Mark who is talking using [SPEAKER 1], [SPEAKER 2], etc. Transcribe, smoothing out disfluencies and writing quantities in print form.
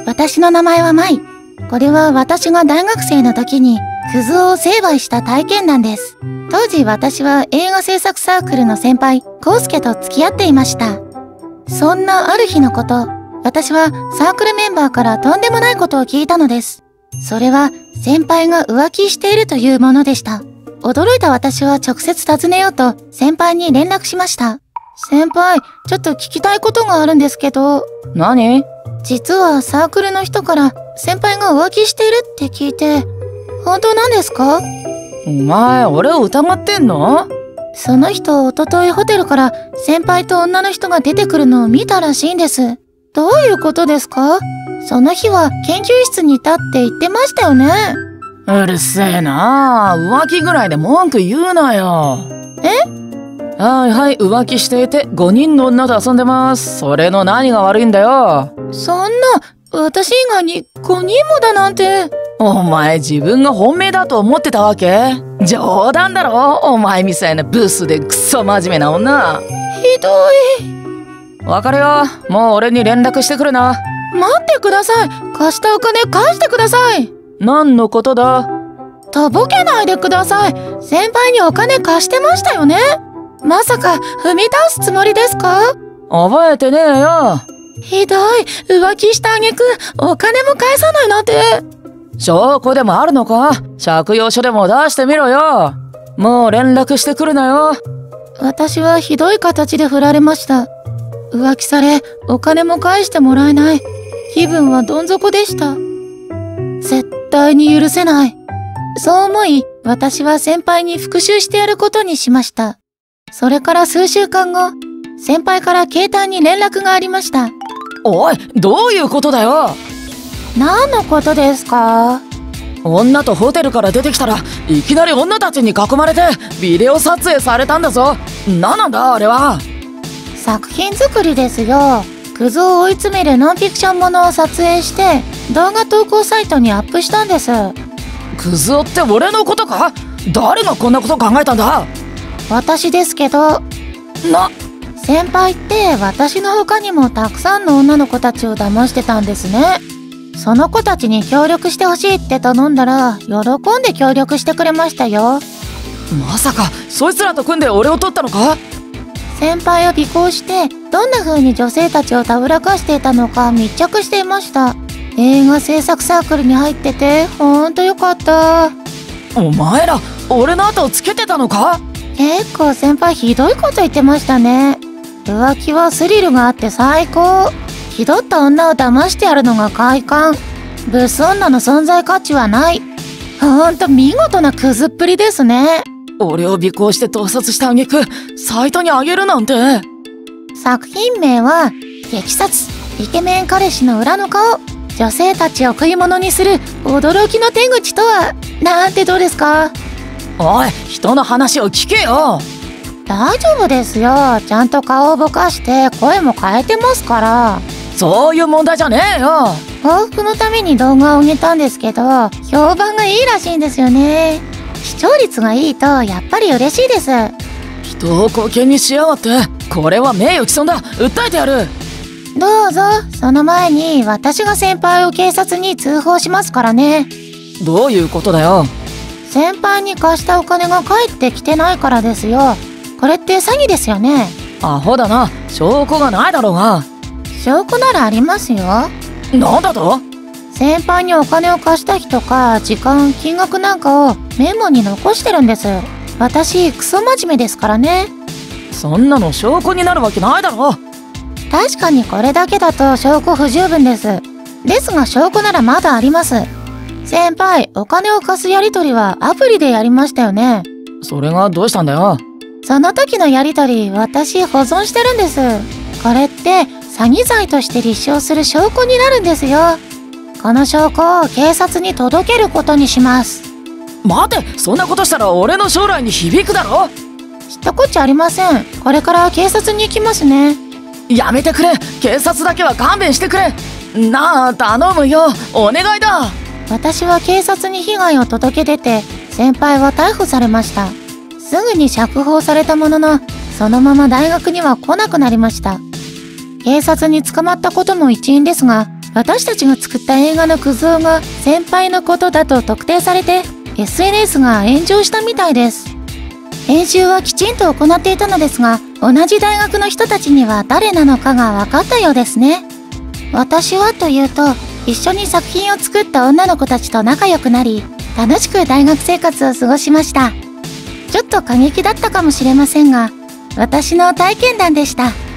[SPEAKER 1] 私の名前は舞。これは私が大学生の時にクズを成敗した体験談です。当時私は映画制作サークルの先輩、康介と付き合っていました。そんなある日のこと、私はサークルメンバーからとんでもないことを聞いたのです。それは先輩が浮気しているというものでした。驚いた私は直接尋ねようと先輩に連絡しました。先輩、ちょっと聞きたいことがあるんですけど。
[SPEAKER 2] 何？
[SPEAKER 1] 実はサークルの人から先輩が浮気しているって聞いて、本当なんですか？
[SPEAKER 2] お前、俺を疑ってんの？
[SPEAKER 1] その人、おとといホテルから先輩と女の人が出てくるのを見たらしいんです。どういうことですか？その日は研究室にいたって言ってましたよね。
[SPEAKER 2] うるせえな。浮気ぐらいで文句言うなよ。はいはい、浮気していて5人の女と遊んでます。それの何が悪いんだよ。
[SPEAKER 1] そんな、私以外に5人もだなんて。
[SPEAKER 2] お前自分が本命だと思ってたわけ？冗談だろ。お前みたいなブスでクソ真面目な女。
[SPEAKER 1] ひどい。
[SPEAKER 2] わかるよ。もう俺に連絡してくるな。
[SPEAKER 1] 待ってください。貸したお金返してください。
[SPEAKER 2] 何のことだ？
[SPEAKER 1] とぼけないでください。先輩にお金貸してましたよね。まさか踏み倒すつもりですか？
[SPEAKER 2] 覚えてねえよ。
[SPEAKER 1] ひどい。浮気した挙句お金も返さないなんて。
[SPEAKER 2] 証拠でもあるのか？借用書でも出してみろよ。もう連絡してくるなよ。
[SPEAKER 1] 私はひどい形で振られました。浮気され、お金も返してもらえない。気分はどん底でした。絶対に許せない。そう思い、私は先輩に復讐してやることにしました。それから数週間後、先輩から携帯に連絡がありました。
[SPEAKER 2] おい、どういうことだよ。
[SPEAKER 1] 何のことですか？
[SPEAKER 2] 女とホテルから出てきたらいきなり女たちに囲まれてビデオ撮影されたんだぞ。何なんだあれは。
[SPEAKER 1] 作品作りですよ。クズを追い詰めるノンフィクションものを撮影して動画投稿サイトにアップしたんです。
[SPEAKER 2] クズ男って俺のことか？誰がこんなこと考えたんだ？
[SPEAKER 1] 私ですけど。先輩って私の他にもたくさんの女の子たちを騙してたんですね。その子たちに協力してほしいって頼んだら喜んで協力してくれましたよ。
[SPEAKER 2] まさかそいつらと組んで俺を取ったのか？
[SPEAKER 1] 先輩を尾行してどんな風に女性たちをたぶらかしていたのか密着していました。映画制作サークルに入っててほんとよかった。
[SPEAKER 2] お前ら俺の後をつけてたのか？
[SPEAKER 1] 結構先輩ひどいこと言ってましたね。浮気はスリルがあって最高。気取った女を騙してやるのが快感。ブス女の存在価値はない。ほんと見事なクズっぷりですね。
[SPEAKER 2] 俺を尾行して盗撮した挙句サイトに上げるなんて。
[SPEAKER 1] 作品名は激撮イケメン彼氏の裏の顔。女性たちを食い物にする驚きの手口とはなんてどうですか？
[SPEAKER 2] おい、人の話を聞けよ。
[SPEAKER 1] 大丈夫ですよ。ちゃんと顔をぼかして声も変えてますから。
[SPEAKER 2] そういう問題じゃねえよ。
[SPEAKER 1] 報復のために動画を上げたんですけど評判がいいらしいんですよね。視聴率がいいとやっぱり嬉しいです。
[SPEAKER 2] 人をコケにしやがって。これは名誉毀損だ。訴えてやる。
[SPEAKER 1] どうぞ。その前に私が先輩を警察に通報しますからね。
[SPEAKER 2] どういうことだよ。
[SPEAKER 1] 先輩に貸したお金が返ってきてないからですよ。これって詐欺ですよね。
[SPEAKER 2] アホだな。証拠がないだろうが。
[SPEAKER 1] 証拠ならありますよ。
[SPEAKER 2] なんだと？
[SPEAKER 1] 先輩にお金を貸した日とか時間、金額なんかをメモに残してるんです。私クソ真面目ですからね。
[SPEAKER 2] そんなの証拠になるわけないだろ。
[SPEAKER 1] 確かにこれだけだと証拠不十分です。ですが証拠ならまだあります。先輩、お金を貸すやり取りはアプリでやりましたよね。
[SPEAKER 2] それがどうしたんだよ。
[SPEAKER 1] その時のやり取り私保存してるんです。これって詐欺罪として立証する証拠になるんですよ。この証拠を警察に届けることにします。
[SPEAKER 2] 待て、そんなことしたら俺の将来に響くだろ。
[SPEAKER 1] 知ったこっちゃありません。これから警察に行きますね。
[SPEAKER 2] やめてくれ。警察だけは勘弁してくれ。なあ、頼むよ。お願いだ。
[SPEAKER 1] 私は警察に被害を届け出て先輩は逮捕されました。すぐに釈放されたもののそのまま大学には来なくなりました。警察に捕まったことも一因ですが私たちが作った映画のクズ男が先輩のことだと特定されて SNS が炎上したみたいです。編集はきちんと行っていたのですが、同じ大学の人たちには誰なのかが分かったようですね。私はというと、一緒に作品を作った女の子たちと仲良くなり、楽しく大学生活を過ごしました。ちょっと過激だったかもしれませんが、私の体験談でした。